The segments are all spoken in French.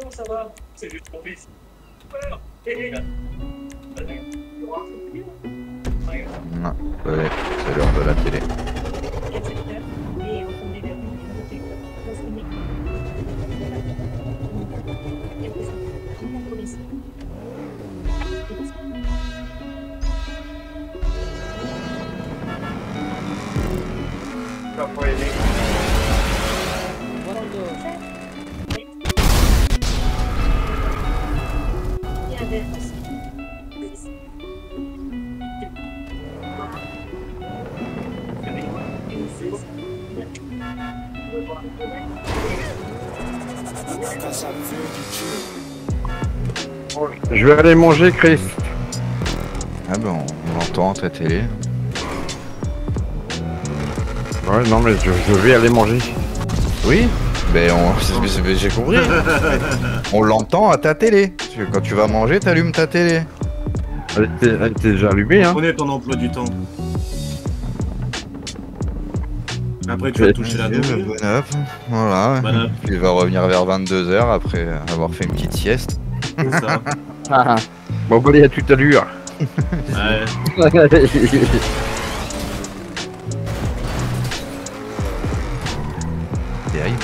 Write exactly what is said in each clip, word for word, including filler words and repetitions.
ça va? C'est juste mon fils. Super. Et non, ouais, c'est l'heure de la télé. Je vais aller manger, Chris. Ah ben, on l'entend ta télé. Ouais, non, mais je, je vais aller manger. Oui, ben on, j'ai compris. On l'entend à ta télé. Parce que quand tu vas manger, t'allumes ta télé. Elle était, elle était déjà allumée, hein. Connais ton emploi du temps. Après, tu vas toucher la douche. Bon up, voilà. Bon up. Il va revenir vers vingt-deux heures après avoir fait une petite sieste. C'est ça. Bon, allez, à toute allure. Ouais. Terrible.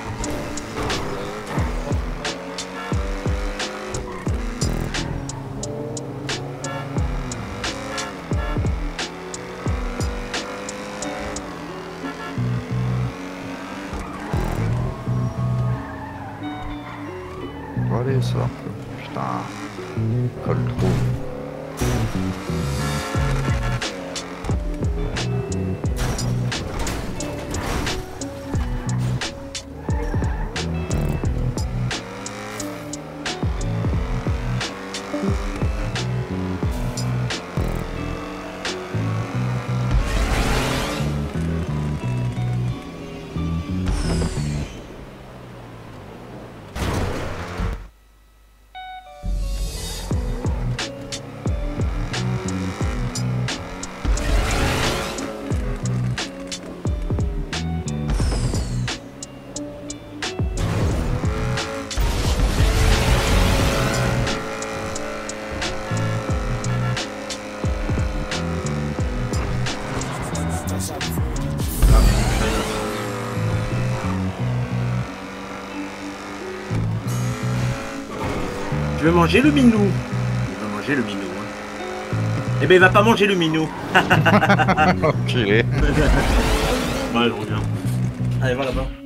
Bon, allez, ça. Putain. Colle trop. Je vais manger le minou. Il va manger le minou. Hein. Eh ben il va pas manger le minou. Enculé. Ouais, je reviens. Allez, va là-bas.